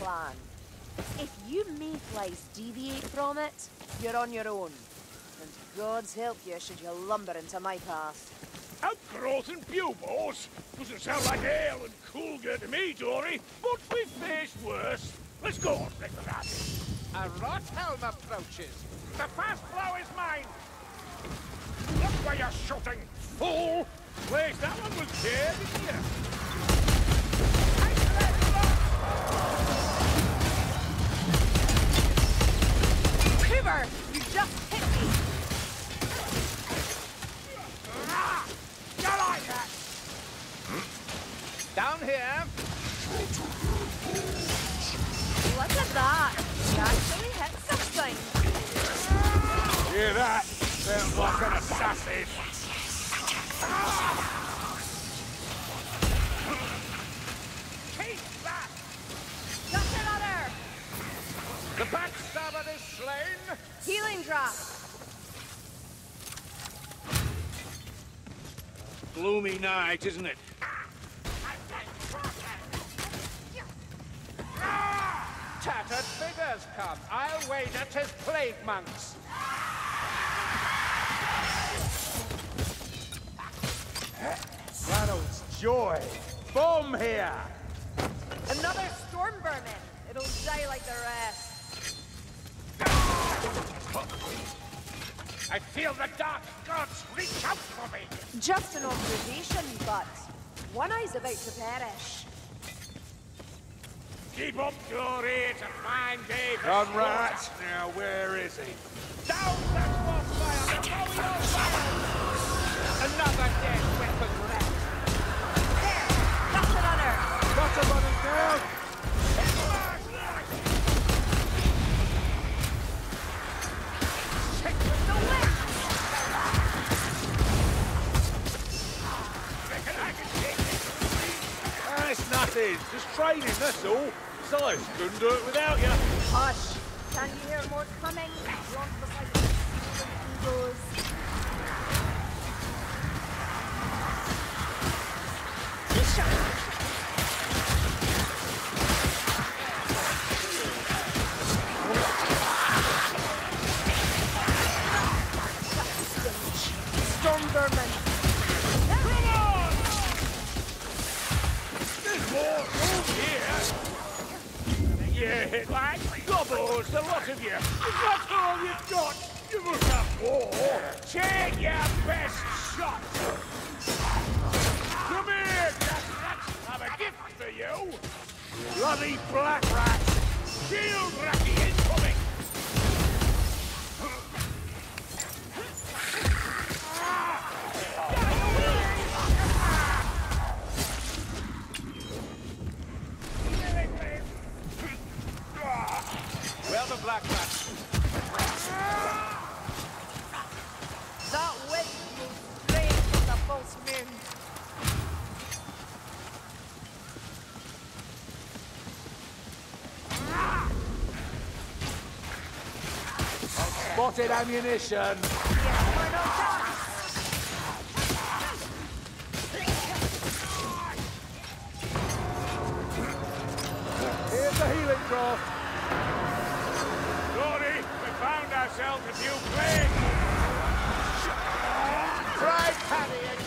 plan. If you mayflies deviate from it, you're on your own. And God's help you should you lumber into my path. Outgrowth and buboes? Doesn't sound like ale and coolger to me, Dory, but we've faced worse. Let's go on, Rickard. A Rothelm approaches. The fast blow is mine! Look where you're shooting, fool! Place that one was dead, didn't you? Quiver! You just hit me! You like that? Down here. Look at that! You actually hit something! Hear that? Sounds like an assassin. Keep back! Just another! The backstabber is slain. Healing draft! Gloomy night, isn't it? Tattered figures come. I'll wager 'tis plague monks. Ranald's joy. Bomb here! Another storm vermin! It'll die like the rest. I feel the dark gods reach out for me! Just an observation, but one eye's about to perish. Keep up, Dory, it's a fine day for Done right. sport. Now, where is he? Down that bonfire before we all fire! Another dead weapon left. There! Just another! Got to run him down! Stick with the wind! Reckon I can take it. It's nothing. Just training, that's all. Besides, couldn't do it without you. Hush! Can you hear more coming? Beyond the sight of the egos. Storm vermin! Come on! There's more room here! Yeah, like gobbles, the lot of you. Is that all you've got? You must have more. Take your best shot. Come here, Jack Rats. Have a gift for you. Bloody black rats. Shield Racky incoming. Well, the black rat. That wind will straight from the false moon. Spotted ammunition. Yes, we're no chance. Here's the healing draft. Dory, we found ourselves a few plagues. Try parrying.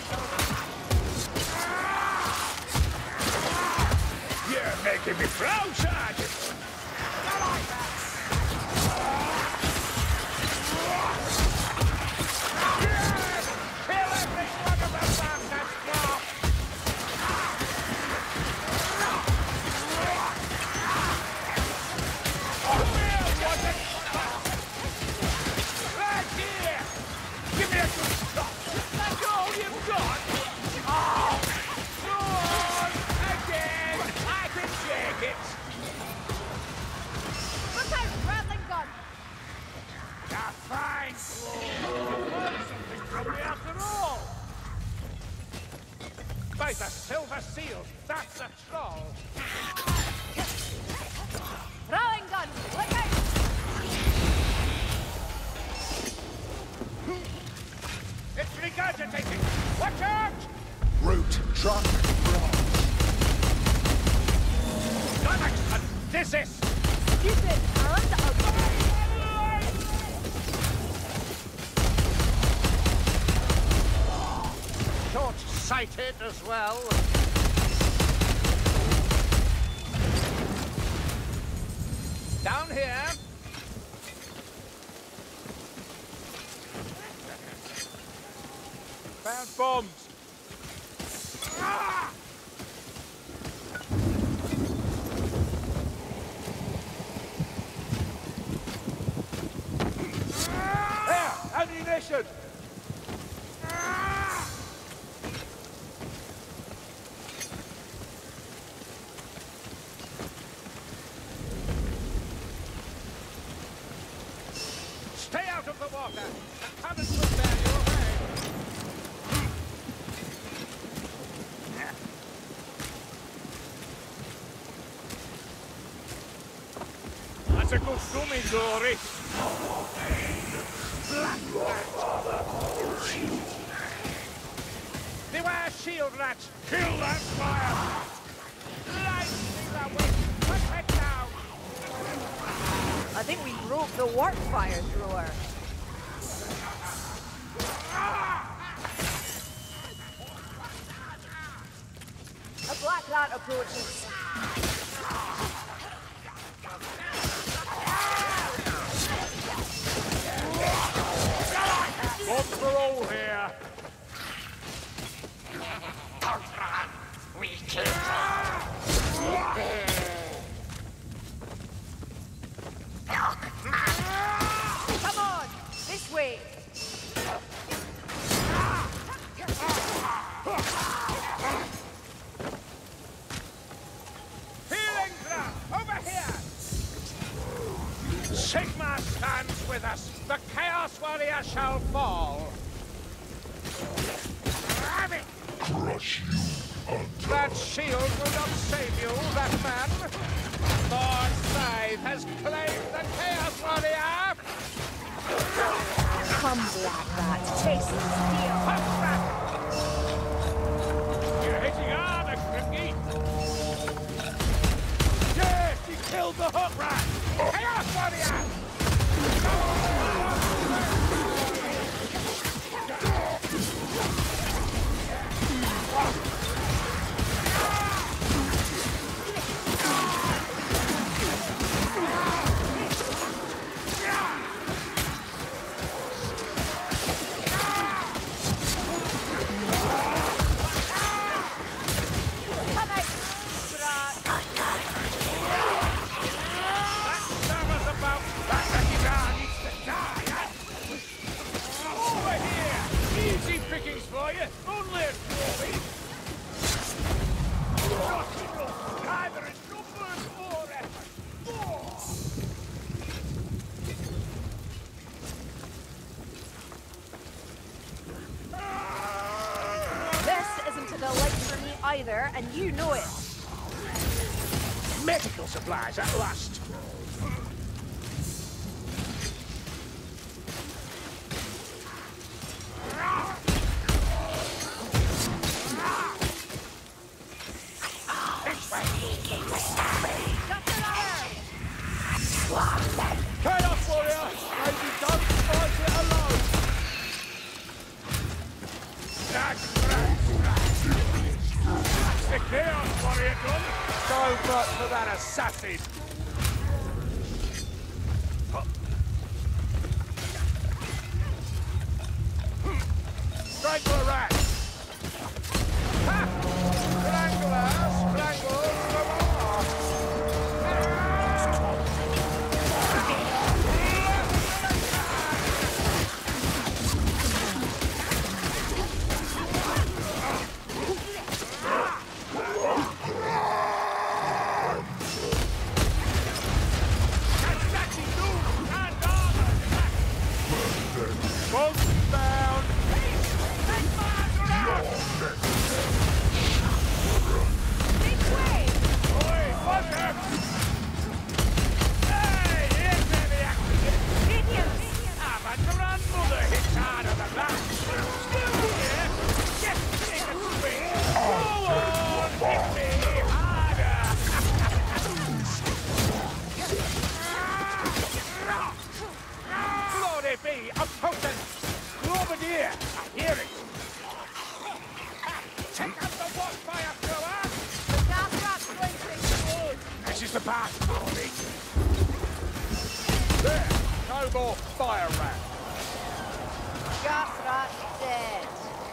You're making me proud, Sergeant. Kill every one of them bastards now. Right here! Give me a good shot! That's all you've got? Oh! Go on! Again! I can shake it! Look out, rattling gun! A fine blow! Learn something from me after all! By the silver seal, that's a troll. Throwing gun! Look out! It's regurgitating! Watch out! Root, trunk, branch. Gunnaxton! is this? Stupid and ugly. Short-sighted as well. Down here. Found bombs. There! Ammunition! Stay out of the water. The current will bear you away. That's a good swimming, Dory. Beware shield rats. Kill that fire! Lightning away. Put it down. I think we broke the warp fire thrower. A black rat approaches. Bombs for all here. Come on, this way. Healing drum. Over here. Sigma stands with us. The Chaos Warrior shall fall. Grab it. Crush you under. That shield will not save you, that man. Thor's scythe has claimed the Chaos Warrior. Come, black rat, taste the steel. Punch back. You're hitting harder, Grimgy. Yes, he killed the hot rat. Chaos Warrior. Either, and you know it. Medical supplies at last. Chaos Warrior! Maybe don't fight it alone! That's the Chaos Warrior done. So much for that assassin! Strangle a rat. Ha! Strangler, strangle, Both down! Here comes the watchfire thrower! The gas rat's going to explode. This is the path, Barney. There! No more fire rat! Gas rat's dead.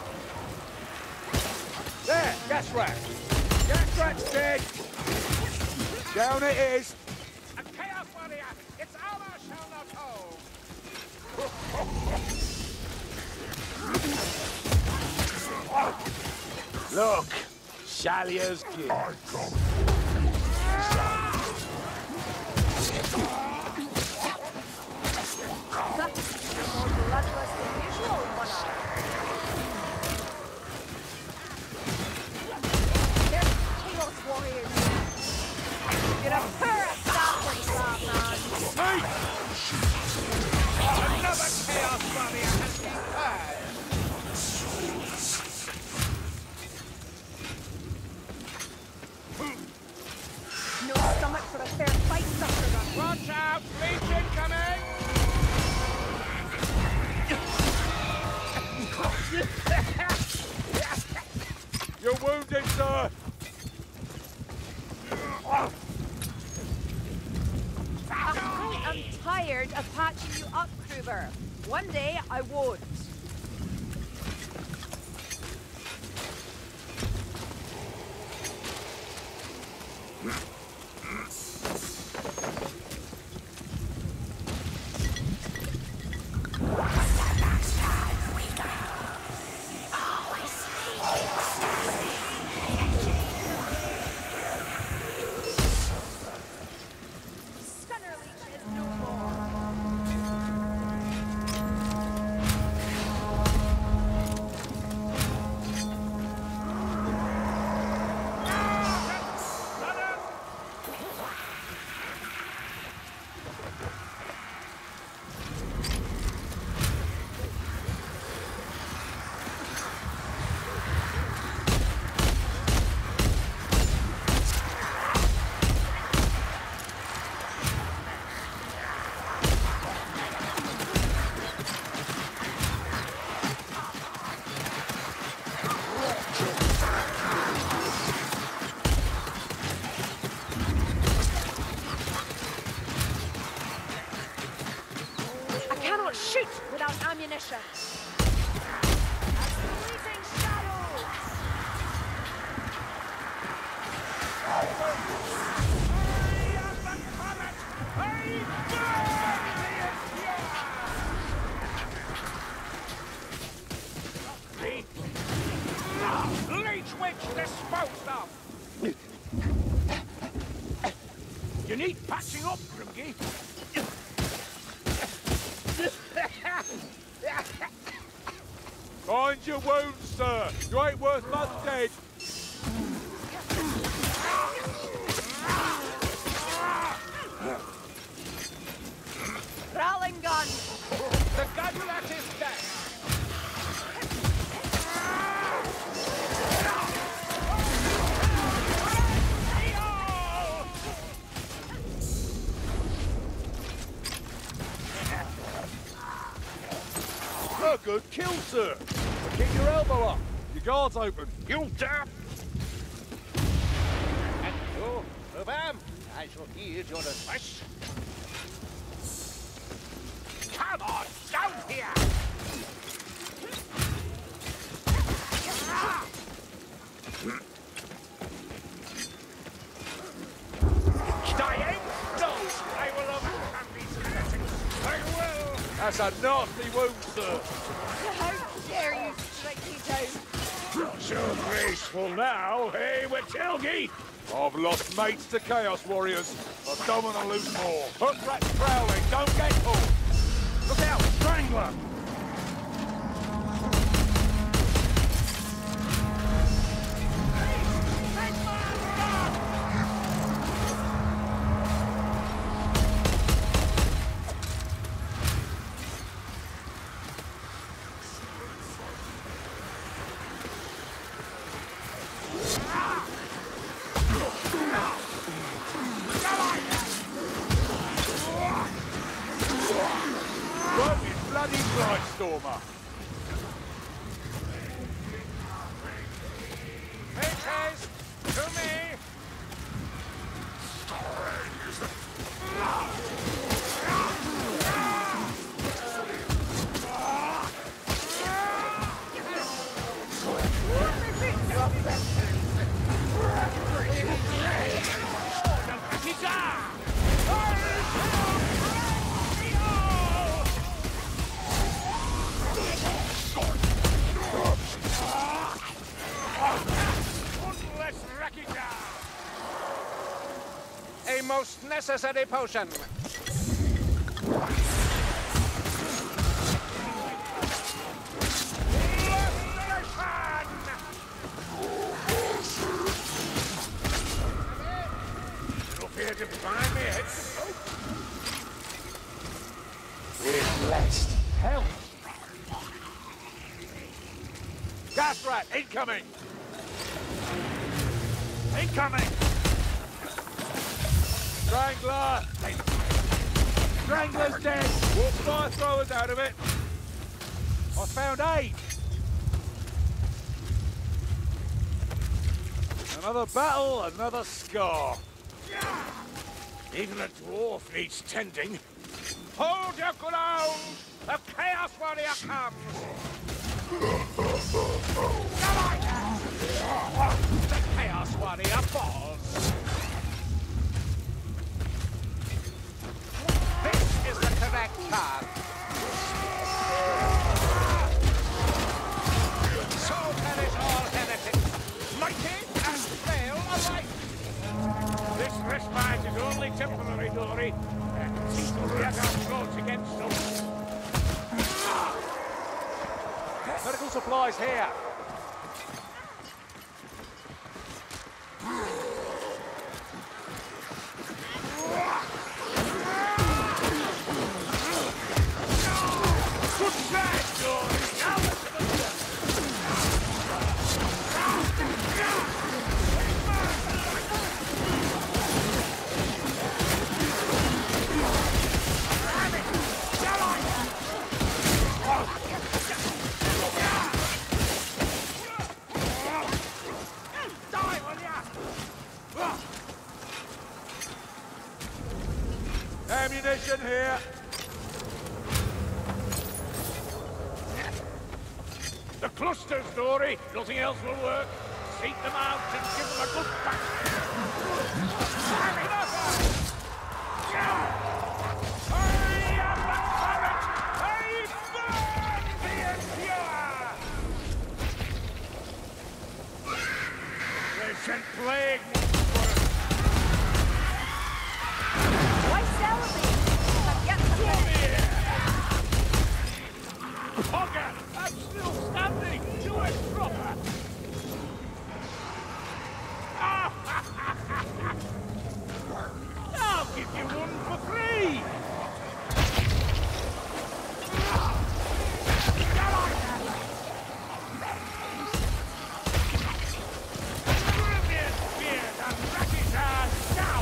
There! Gas rat! Gas rat's dead! Down it is! A Chaos Warrior! Its armor shall not hold! Look, Shalier's gift. I come. More bloodless than usual, One-Eye. There's Chaos Warriors. You're a poor assassin, Batman. Hey! Another Chaos Warrior has been heard! No stomach for a fair fight, sucker. Watch out! Breach incoming! You're wounded, sir! I am tired of patching you up, Kruber. One day I won't. Stunner Leech is no more. I cannot shoot without ammunition. Fleeting shadows. Leech Witch disposed of! You need patching up, Grimgy. Mind your wounds, sir. You ain't worth much dead. Prowling gun. The gunlet is dead! A good kill, sir. But keep your elbow up. Your guard's open. You tap. And you, Rubam, I shall heed your advice. Come on, down here! Dying? No! I will overcome these settings. I will! That's a nasty wound, sir. How dare you strike me down? So graceful now, hey, Witchelgi? I've lost mates to Chaos Warriors. I don't want to lose more. Hook rats prowling, don't get caught. Look out, Strangler! Bloody Brightstormer! A most necessary potion. To find me a We've lost help. Gas rat incoming. incoming! Strangler. Strangler's dead. Walk fire throwers out of it. I found aid. Another battle, another scar. Even a dwarf needs tending. Hold your ground! The Chaos Warrior comes! The Chaos Warrior falls! This is the correct path. So perish all heretics, mighty and frail alike. This respite is only temporary, Dory. Teeth will get our throats against us. Medical supplies here. Good try, Dory! Now listen to this! Ammunition here. The clusters, Dory. Nothing else will work. Seek them out and give them a good back. I am the turret! I burn the impure! They sent plague Why celebrate? I've yet to finish. Hogger! I'm still standing! Do it proper! I'll give you one for free! Brilliant spears and Rakizar down!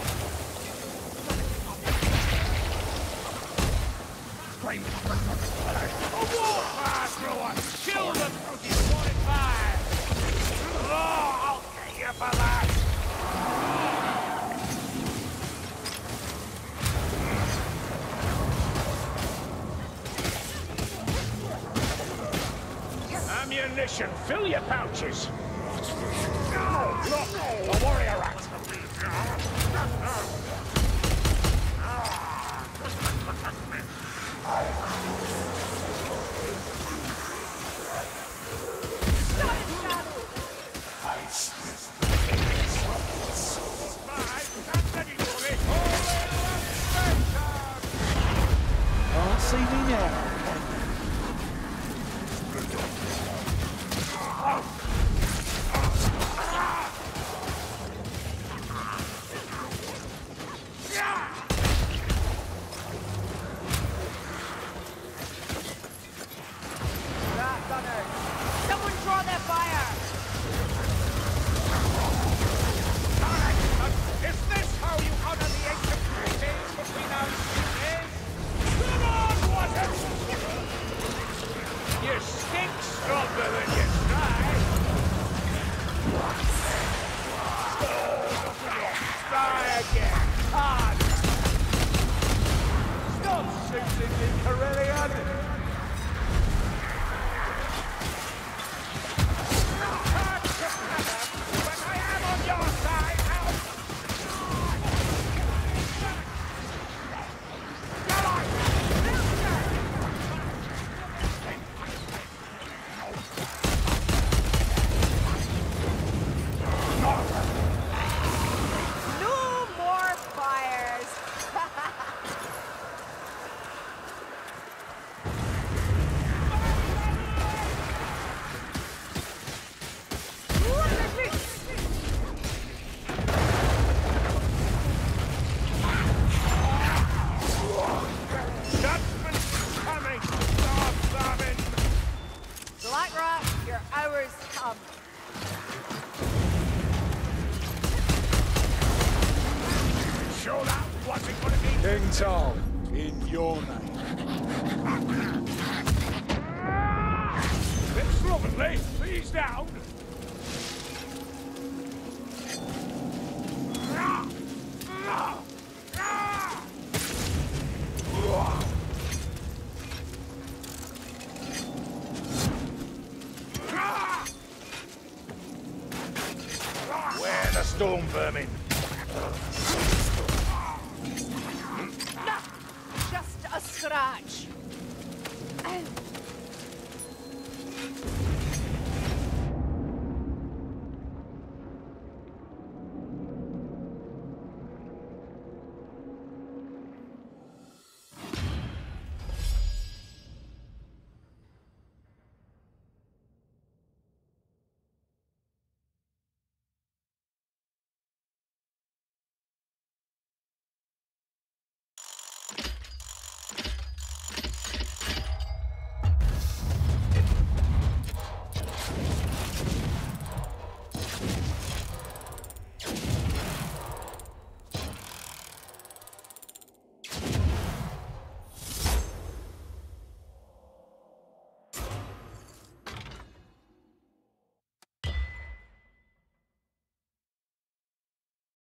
A warfire thrower! Kill them, 45! Oh, I'll get you for that! Ammunition, fill your pouches! Look, a warrior rat! Can't see me now. King Tom, in your name. Bit slovenly, but he's down. Where the storm vermin? Just a scratch.